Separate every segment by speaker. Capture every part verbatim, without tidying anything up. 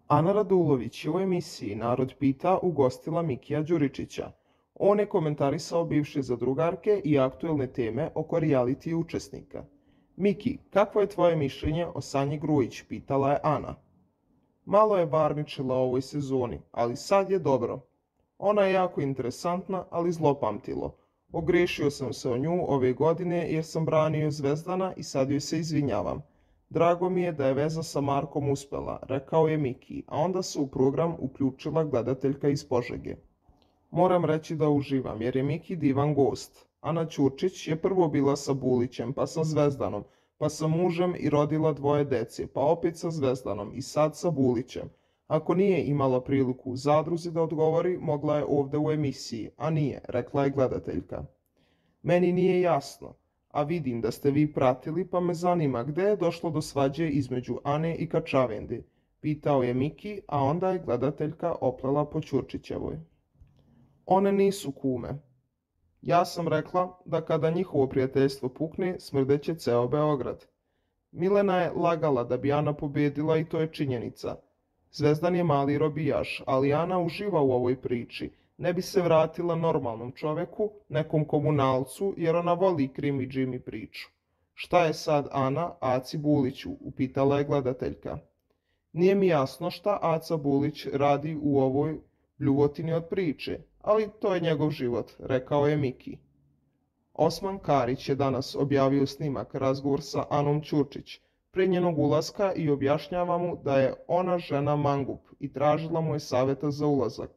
Speaker 1: Ana Radulović je u emisiji Narod pita ugostila Mikija Đuričića. On je komentarisao bivše zadrugarke i aktuelne teme oko reality učesnika. Miki, kakvo je tvoje mišljenje o Sanji Grujić, pitala je Ana. Malo je varničila o ovoj sezoni, ali sad je dobro. Ona je jako interesantna, ali zlopamtilo. Ogrešio sam se o nju ove godine jer sam branio Zvezdana i sad joj se izvinjavam. Drago mi je da je veza sa Markom uspela, rekao je Miki, a onda se u program uključila gledateljka iz Požege. Moram reći da uživam jer je Miki divan gost. Ana Ćurčić je prvo bila sa Bulićem, pa sa Zvezdanom, pa sa mužem i rodila dvoje dece, pa opet sa Zvezdanom i sad sa Bulićem. Ako nije imala priliku u zadruzi da odgovori, mogla je ovde u emisiji, a nije, rekla je gledateljka. Meni nije jasno, a vidim da ste vi pratili, pa me zanima gde je došlo do svađe između Ane i Kačavendi, pitao je Miki, a onda je gledateljka oplela po Ćurčićevoj. One nisu kume. Ja sam rekla da kada njihovo prijateljstvo pukne, smrdeće ceo Beograd. Milena je lagala da bi Ana pobedila i to je činjenica. Zvezdan je mali robijaš, ali Ana uživa u ovoj priči. Ne bi se vratila normalnom čoveku, nekom komunalcu, jer ona voli krimi džimi priču. Šta je sad Ana Aci Buliću, upitala je gledateljka. Nije mi jasno šta Aca Bulić radi u ovoj bljuvotini od priče, ali to je njegov život, rekao je Miki. Osman Karić je danas objavio snimak razgovor sa Anom Ćurčić pre njenog ulaska i objašnjava mu da je ona žena mangup i tražila mu je saveta za ulazak.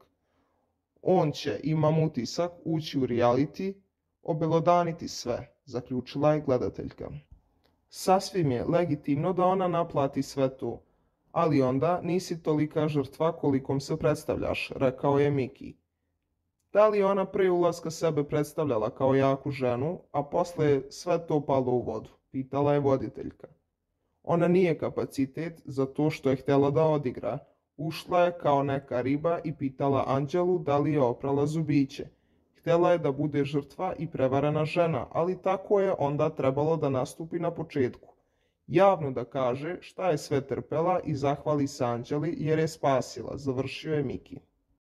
Speaker 1: On će, imam utisak, ući u reality, obelodaniti sve, zaključila je gledateljka. Sasvim je legitimno da ona naplati sve to, ali onda nisi tolika žrtva kolikom se predstavljaš, rekao je Miki. Da li ona pre ulaska sebe predstavljala kao jaku ženu, a posle je sve to palo u vodu, pitala je voditeljka. Ona nije kapacitet za to što je htjela da odigra. Ušla je kao neka riba i pitala Anđelu da li je oprala zubiće. Htjela je da bude žrtva i prevarena žena, ali tako je onda trebalo da nastupi na početku. Javno da kaže šta je sve trpela i zahvali se Anđeli jer je spasila, završio je Miki.